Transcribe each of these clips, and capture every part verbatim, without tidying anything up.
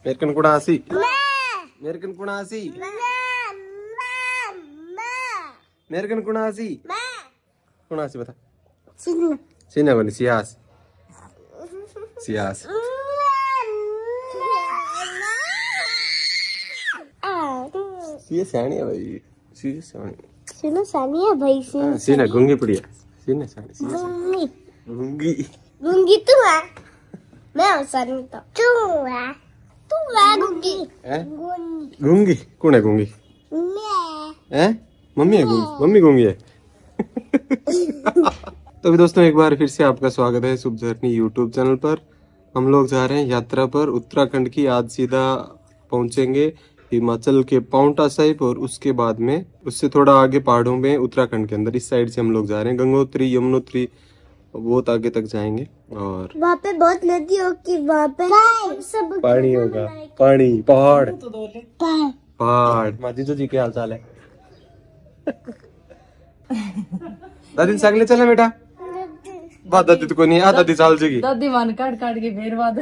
मेरकन कुणासी मेरकन कुणासी मेरकन कुणासी कुणासी बता सीना बनी सियास सियास ये सयानी है भाई सीना सयानी सीना सयानी है भाई सीना सीना गूंगी पड़ी है सीना सयानी गूंगी गूंगी गूंगी तू है मैं हूँ सयानी तो तू है तू है गूंगी गूंगी गूंगी कौन है गूंगी मैं हैं मम्मी है गूंगी मम्मी गूंगी है तो भी दोस्तों एक बार फिर से आपका स्वागत है शुभ जर्नी यूट्यूब चैनल पर। हम लोग जा रहे हैं यात्रा पर उत्तराखंड की। आज सीधा पहुंचेंगे हिमाचल के पाउंटा साहिब और उसके बाद में उससे थोड़ा आगे पहाड़ों में उत्तराखंड के अंदर इस साइड से हम लोग जा रहे हैं। गंगोत्री यमुनोत्री बहुत आगे तक जाएंगे और वहाँ पे बहुत नदी होगी वहाँ पे सब पानी होगा पानी पहाड़ पहाड़ माजी जी क्या हाल चाल है दादी सागले चले बेटा बात दादी तो कोई नहीं आ दादी चाल जाएगी दादी मान काट काट के फिर बात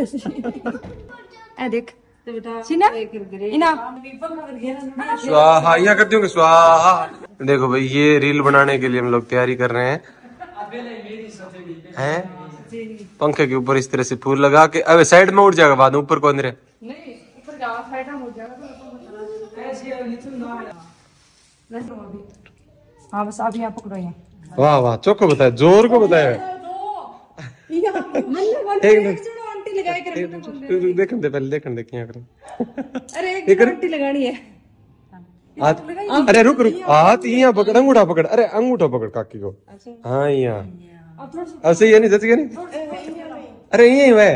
ए देख सीना इना स्वाहा यहाँ करती हूँ स्वाहा। देखो भाई ये रील बनाने के लिए हम लोग तैयारी कर रहे हैं हैं पंखे के ऊपर इस तरह से फूल लगा के अबे साइड में उठ जाएगा बाद में ऊपर कौन रहे नहीं ऊपर का साइड में उठ जाएगा हाँ बस आप यहाँ पकड़ो यहाँ। वाह वाह चौको बताया जोर को बताया देखने दे पहले देखने दे क्या करें अरे एक घंटी लगानी है हाथ अरे रुक रुक हाथ यहाँ पकड़ अंगूठा पकड़ अरे अंगूठा पकड़ काकी को हाँ यहाँ अब सही है नहीं जच गया नहीं अरे यही वह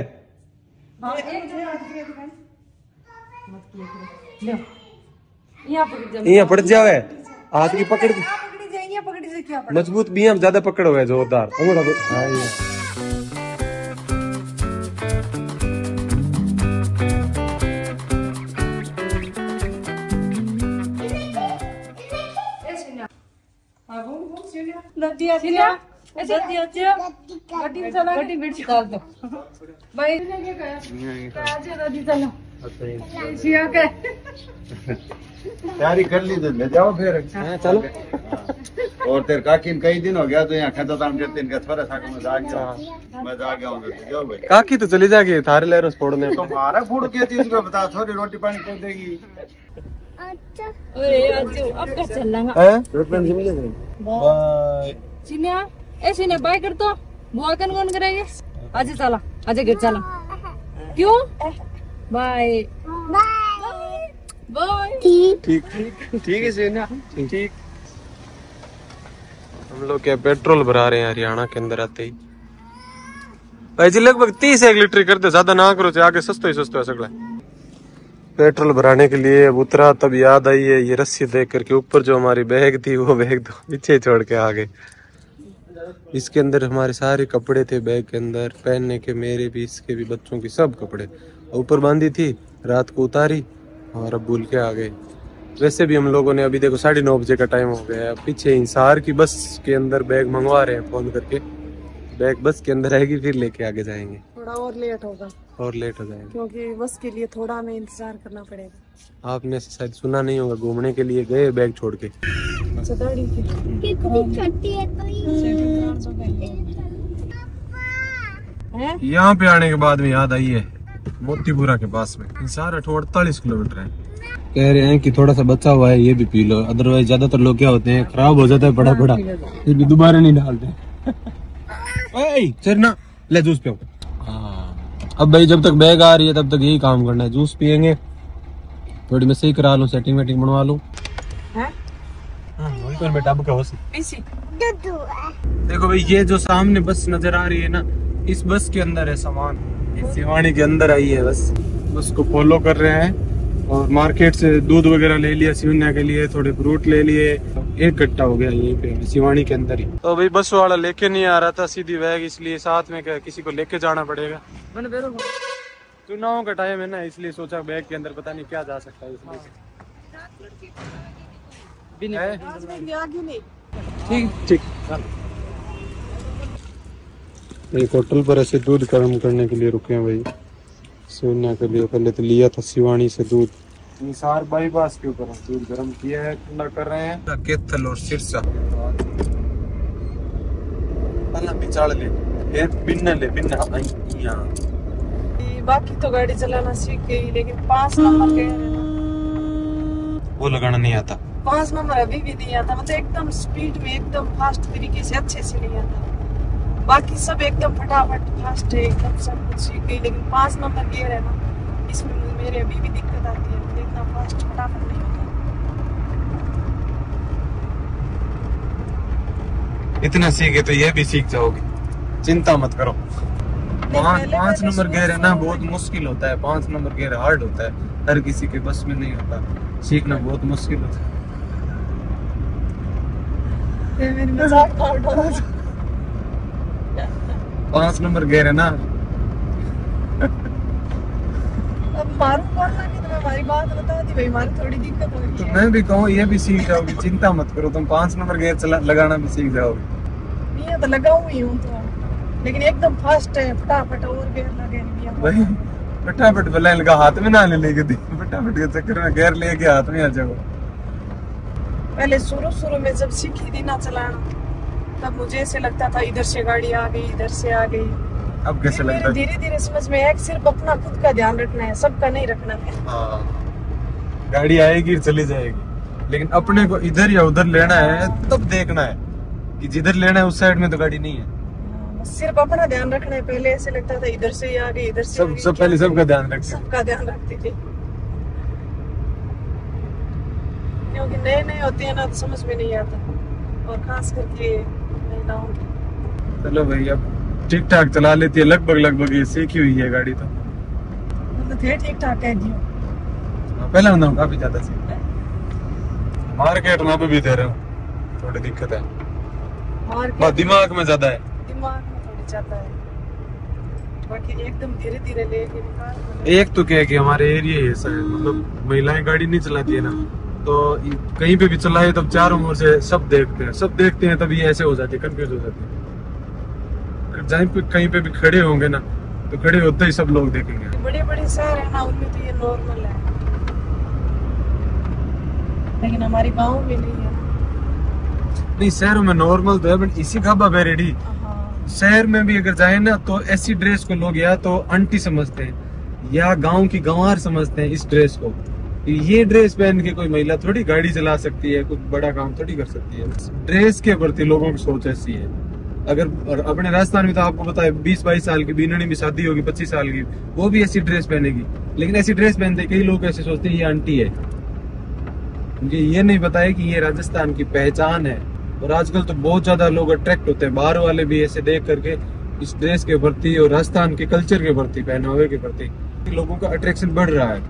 यहाँ पड़ जावे हाथ की पकड़ मजबूत भी हम ज्यादा पकड़ हुए जोरदार अंगूठा पकड़ हाँ यहाँ नदिया सीना ऐसे नदिया च गड्डी में चला गड्डी मिर्च डाल दो भाई ने क्या कहा आज नदी चलो सिया के तैयारी कर ली तो ले जाओ फिर चलो और तेरे काकी ने कई दिन हो गया तो यहाँ खाता ताम करते इनका थोड़ा सा मजा आ गया मजा आ गया होगा भाई काकी तो चली जाएगी थारे ले रहा फोड़ने तुम्हारा फूड क्या चीज को बता थोड़ी रोटी पानी कर देगी अच्छा अरे आज अब का चलना हैं रोटी पानी मिल जाएगी बाय सीना ए सीने बाय कर तो बुआ कन कौन करेंगे आज चला आज घर चला क्यों बाय बाय बाय ठीक ठीक ठीक है सीना ठीक। हम लोग क्या पेट्रोल भरा रहे हैं हरियाणा के अंदर आते ही भाई जी लगभग तीस एक लीटर करते ज्यादा ना करो आगे सस्ता ही सस्ता है सगला। पेट्रोल भराने के लिए अब उतरा तब याद आई है ये रस्सी देख करके ऊपर जो हमारी बैग थी वो बैग तो पीछे छोड़ के आ गए। इसके अंदर हमारे सारे कपड़े थे बैग के अंदर पहनने के मेरे भी इसके भी बच्चों की सब कपड़े ऊपर बांधी थी रात को उतारी और अब भूल के आ गए। वैसे भी हम लोगों ने अभी देखो साढ़े नौ बजे का टाइम हो गया है पीछे हिसार की बस के अंदर बैग मंगवा रहे हैं फोन करके बैग बस के अंदर आएगी फिर लेके आगे जाएंगे। थोड़ा और लेट होगा और लेट हो जाएंगे क्योंकि बस के लिए थोड़ा हमें इंतजार करना पड़ेगा। आपने शायद सुना नहीं होगा घूमने के लिए गए बैग छोड़ के कितनी छोटी है तो हैं यहाँ पे आने के बाद में याद आई है मोतीपुरा के पास में हिसार अड़तालीस किलोमीटर है। कह रहे हैं कि थोड़ा सा बचा हुआ है ये भी पी लो अदरवाइज ज्यादातर लोग क्या होते हैं खराब हो जाता है बड़ा बड़ा फिर भी दोबारा नहीं डालते चल ना ले जूस पियो। अब भाई जब तक बैग आ रही है तब तक यही काम करना है जूस पियेंगे थोड़ी मैं सही करा लूं सेटिंग वेटिंग बनवा लूं बेटा अब क्या देखो भाई ये जो सामने बस नजर आ रही है ना इस बस के अंदर है सामान सिवानी के अंदर आई है बस बस को फॉलो कर रहे हैं और मार्केट से दूध वगैरह ले लिया सिवन्या के लिए थोड़े फ्रूट ले लिए एक कट्टा हो गया यहीं पे सिवानी के अंदर ही। तो भाई बस वाला लेके नहीं आ रहा था सीधी बैग इसलिए साथ में किसी को लेके जाना पड़ेगा। चुनाव का टाइम है ना इसलिए सोचा बैग के अंदर पता नहीं क्या जा सकता है इसलिए ठीक ठीक। एक होटल पर ऐसे दूध गर्म करने के लिए रुके हैं भाई सोनिया के लिए पहले तो लिया था शिवानी से दूध, निसार बाईपास के ऊपर दूध गर्म किया है, ठंडा कर रहे हैं। केतल और सिरसा पिचाड़ ले बिन्ना ले बिन्ना यहाँ। बाकी तो गाड़ी चलाना सीख गई, लेकिन पांच नंबर के वो लगाना नहीं आता। पांच नंबर अभी भी नहीं आता, मतलब एकदम स्पीड में एकदम फास्ट तरीके से अच्छे से नहीं आता। बाकी सब एकदम फटाफट फास्ट है, एकदम सब कुछ सीख गई, लेकिन पांच नंबर गियर है ना, इसमें मेरे अभी भी दिक्कत आती है, मुझे इतना फास्ट फटाफट नहीं होता। इतना सीखे तो ये भी सीख जाओगे, चिंता मत करो। पाँच पाँच नंबर गियर है ना, बहुत मुश्किल होता है। पाँच नंबर गियर हार्ड होता है, हर किसी के बस में नहीं होता, सीखना बहुत मुश्किल होता है। मेरी मजाक ना उड़ाओ। पाँच नंबर गियर है ना। अब मारू पड़ना नहीं तो मैं हमारी बात बता दी भाई, हमारी थोड़ी दिक्कत हो रही तो है। मैं भी कहूँ ये भी सीख जाओगी, चिंता मत करो, तुम पाँच नंबर गियर चला लगाना भी सीख जाओगे। ये तो लगाऊं ही हूँ तो, लेकिन एकदम फास्ट है, फटाफट और गियर लगे नहीं भाई फटाफट वाला लगा हाथ में ना ले लेके दी, फटाफट के चक्कर में गियर लेके हाथ में आ जाओ। पहले शुरू शुरू में जब सीखी थी ना चलाना, तब मुझे ऐसे लगता था इधर से गाड़ी आ गई, इधर से आ गई। अब कैसे लगता है? धीरे धीरे समझ में आया कि सिर्फ अपना खुद का ध्यान रखना है, सबका नहीं रखना है। हाँ, गाड़ी आएगी चली जाएगी, लेकिन अपने को इधर या उधर लेना है तब देखना है कि जिधर लेना है उस साइड में तो गाड़ी नहीं है। बस सिर्फ अपना ध्यान रखना है। पहले ऐसे लगता था इधर से ही आ गई, इधर से सब सब पहले सबका ध्यान रखते, सबका ध्यान रखती थी, क्योंकि नए नए होते हैं ना तो समझ में नहीं आता, और खास करके महिलाओं की। चलो भाई अब ठीक ठाक चला लेती है, लगभग लगभग ये सीखी हुई है गाड़ी तो। मतलब थे ठीक ठाक है जी। पहले मतलब काफी ज्यादा सीख मार्केट में भी दे रहे हो, थोड़ी दिक्कत है और दिमाग में ज्यादा है, दिमाग में थोड़ी ज्यादा है, बाकी एकदम धीरे धीरे लेके निकाल। एक तो क्या है कि हमारे एरिया है ऐसा है, मतलब महिलाएं गाड़ी नहीं चलाती है ना, तो कहीं पे भी चलाए तब चारों ओर से सब देखते हैं, सब देखते हैं, तभी ऐसे हो जाती है, कंफ्यूज हो जाती है। जहाँ पे कहीं पे भी खड़े होंगे ना, तो खड़े होते ही सब लोग देखेंगे। बड़े बड़े शहर है ना, उनमें तो ये नॉर्मल है, लेकिन हमारे गाँव में नहीं है। नहीं शहरों में नॉर्मल तो है, बट इसी का रेडी शहर में भी अगर जाए ना तो ऐसी ड्रेस को लोग या तो आंटी समझते हैं या गांव की गंवार समझते हैं। इस ड्रेस को, ये ड्रेस पहन के कोई महिला थोड़ी गाड़ी चला सकती है, कुछ बड़ा काम थोड़ी कर सकती है। ड्रेस के प्रति लोगों की सोच ऐसी है। अगर अपने राजस्थान में तो आपको पता है बीस बाईस साल की बीननी में शादी होगी, पच्चीस साल की, वो भी ऐसी ड्रेस पहनेगी, लेकिन ऐसी ड्रेस पहनते कई लोग ऐसे सोचते हैं ये आंटी है। मुझे ये नहीं पता है कि ये राजस्थान की पहचान है। और आजकल तो बहुत ज्यादा लोग अट्रैक्ट होते हैं, बाहर वाले भी ऐसे देख करके इस ड्रेस के प्रति और राजस्थान के कल्चर के प्रति, पहनावे के प्रति लोगों का अट्रैक्शन बढ़ रहा है।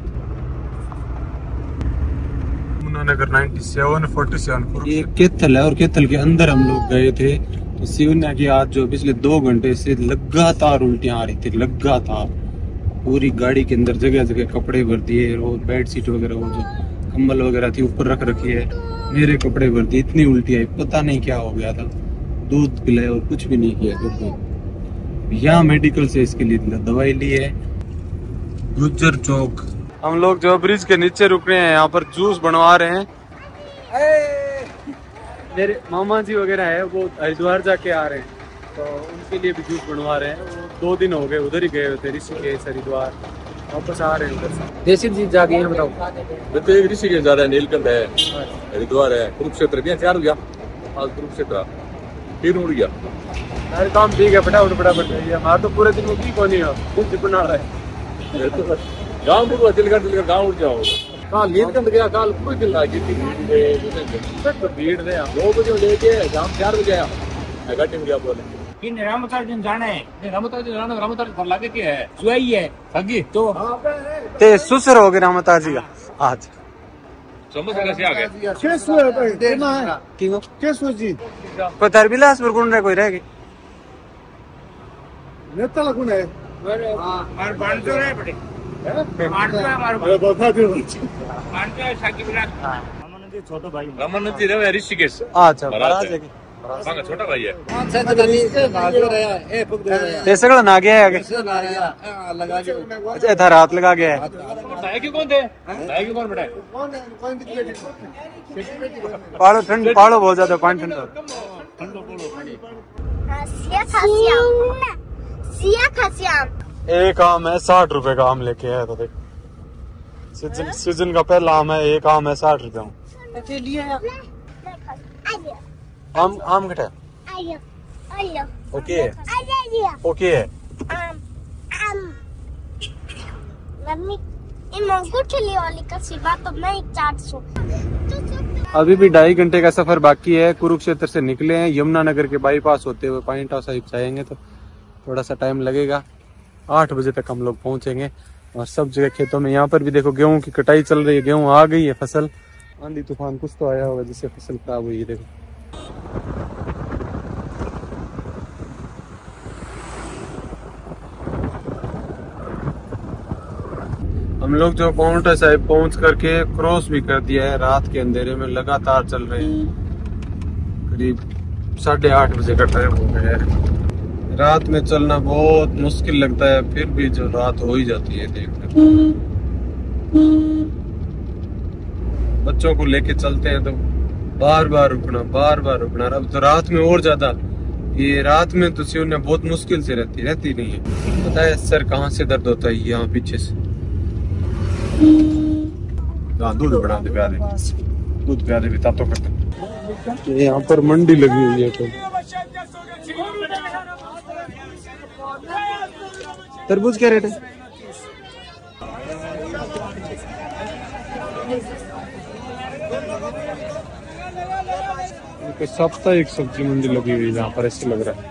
नगर सत्तानवे ये केथल है, और केथल के अंदर हम लोग गए थे तो शिवन्या की आज जो पिछले दो घंटे से लगातार उल्टियां आ रही थी, लगातार पूरी गाड़ी के अंदर जगह जगह कपड़े भर दिए, और बेड शीट वगैरह वो जो कंबल वगैरह थी ऊपर रख रखी है, मेरे कपड़े भर दिए, इतनी उल्टी आई, पता नहीं क्या हो गया था। दूध पिलाया और कुछ भी नहीं किया। तो यहाँ मेडिकल से इसके लिए दवाई ली है। गुज्जर चौक हम लोग जो ब्रिज के नीचे रुक रहे हैं, यहाँ पर जूस बनवा रहे हैं। मेरे मामा जी वगैरह है, वो हरिद्वार जाके आ रहे हैं, तो उनके लिए भी जूस बनवा रहे हैं। वो दो दिन हो गए उधर ही गए हुए थे, ऋषिकेश हरिद्वार, वापस आ रहे हैं उधर से। देसी चीज जाके हैं, बताओ। तो एक ऋषिकेश ज्यादा है, नीलकंठ है, हरिद्वार है, कुरुक्षेत्र भी चार हो गया, आज कुरुक्षेत्र तीन उड़ गया। सारे काम ठीक है, फटाफट फटाफट हमारा तो पूरे दिन में की कौन है, कुछ बना रहा है। गाँव पूरा तिलकर तिलकर गाँव उड़ जाओ। काल नीलकंठ गया, काल कोई दिन लगी थी भीड़ ने, दो बजे लेके शाम चार बजे आया, घाटी में गया बोले किन रामतार दिन जाना है, रामतार दिन जाना, रामतार घर लागे के है जुआई है सगी तो ते सुसर हो गए रामतार जी का आज समझ कैसे आ गया। केसो है भाई देना है किंगो केसो जी कोई तरबिलास पर गुण रहे कोई रहेगी नेता लगुन है मार बांटो रे बड़े बांटो है मार अरे बता दो बांटो है सगी बिना रामानंद छोटो भाई रामानंद जी रहे ऋषिकेश। अच्छा महाराज है मांगा छोटा भाई है ये सगळं ना गया है अच्छा था रात लगा गया है क्यों कौन थे क्यों कौन बैठा पालो ठंड पालो बहुत ज्यादा पानी ठंडा एक आम है साठ रुपए का आम लेके आया था देख सीजन सीजन का पहला आम है एक आम है साठ रुपए आम आम कटा ओके ओके अभी भी ढाई घंटे का सफर बाकी है। कुरुक्षेत्र से निकले हैं, यमुनानगर के बाईपास होते हुए पानीटाव साहिब जाएंगे तो थोड़ा सा टाइम लगेगा। आठ बजे तक हम लोग पहुंचेंगे। और सब जगह खेतों में, यहाँ पर भी देखो गेहूं की कटाई चल रही है, गेहूं आ गई है, फसल आंधी तूफान कुछ तो आया होगा जिससे फसल खराब हुई है। देखो हम लोग जो पाउंटा साहिब पहुंच करके क्रॉस भी कर दिया है। रात के अंधेरे में लगातार चल रहे हैं, करीब साढ़े आठ बजे का टाइम हो गया है। रात में चलना बहुत मुश्किल लगता है, फिर भी जो रात हो ही जाती है। देखने बच्चों को लेके चलते हैं तो बार बार रुकना बार बार रुकना। अब तो रात में और ज्यादा, ये रात में तो सिवना बहुत मुश्किल से रहती रहती नहीं है। पता है सर कहाँ से दर्द होता है? यहाँ पीछे से। दूध बना दे प्यारे, दूध प्यारे भी तातो करते। यहाँ पर मंडी लगी हुई है। तो तरबूज क्या रेट है? साप्ताहिक सब्जी मंडी लगी हुई है यहाँ पर, ऐसे लग रहा है।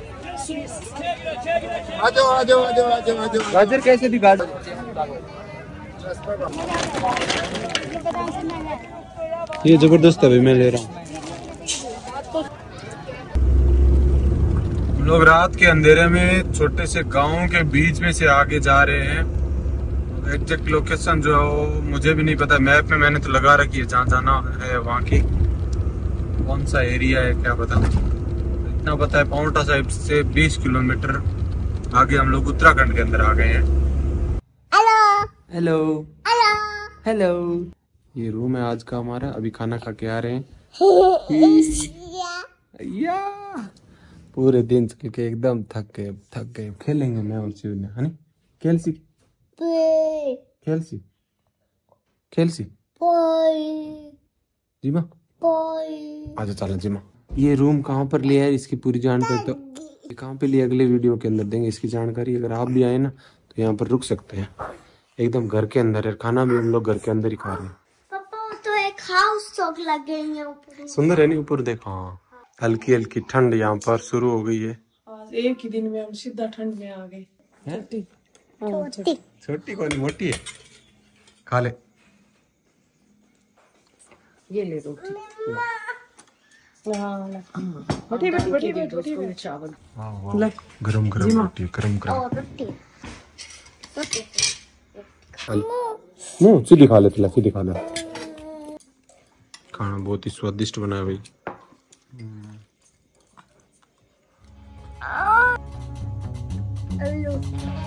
आ जाओ आ जाओ आ जाओ आ जाओ आ जाओ। गाजर कैसे थी? गाजर ये जबरदस्त है, मैं ले रहा हूँ। हम लोग रात के अंधेरे में छोटे से गांव के बीच में से आगे जा रहे हैं। एग्जैक्ट लोकेशन जो मुझे भी नहीं पता, मैप में मैंने तो लगा रखी है जहाँ जाना है वहाँ की, कौन सा एरिया है क्या पता। इतना पता है पाउंटा साहिब से बीस किलोमीटर आगे हम लोग उत्तराखंड के अंदर आ गए हैं। Hello hello hello. ये रूम है आज का हमारा। अभी खाना खा के आ रहे हैं। या पूरे दिन चल के एकदम थक गए थक गए खेलेंगे मैं और शिव ने, है नी? खेलसी खेलसी खेलसी जीमा आजा चलो जीमा। ये रूम कहाँ पर लिया है इसकी पूरी जानकारी तो कहाँ पे लिया अगले वीडियो के अंदर देंगे इसकी जानकारी। अगर आप भी आए ना तो यहाँ पर रुक सकते हैं। एकदम घर के अंदर है, खाना भी हम लोग घर के अंदर ही खा रहे हैं। पापा तो एक हाउस टॉक लगे हैं ऊपर, सुंदर है नहीं? ऊपर देखो, हाँ हल्की हल्की ठंड यहाँ पर शुरू हो गई है। आज एक ही दिन में हम सीधा ठंड में आ गए। छोटी छोटी कौन मोटी है? खा ले, ये ले रोटी। बैठी बैठी बैठी बैठी चावल गरम गरम रोटी, गरम गरम मुँह सीधी खा ले, थोड़ा सीधी खा ले। खाना बहुत ही स्वादिष्ट बना है भाई। हेलो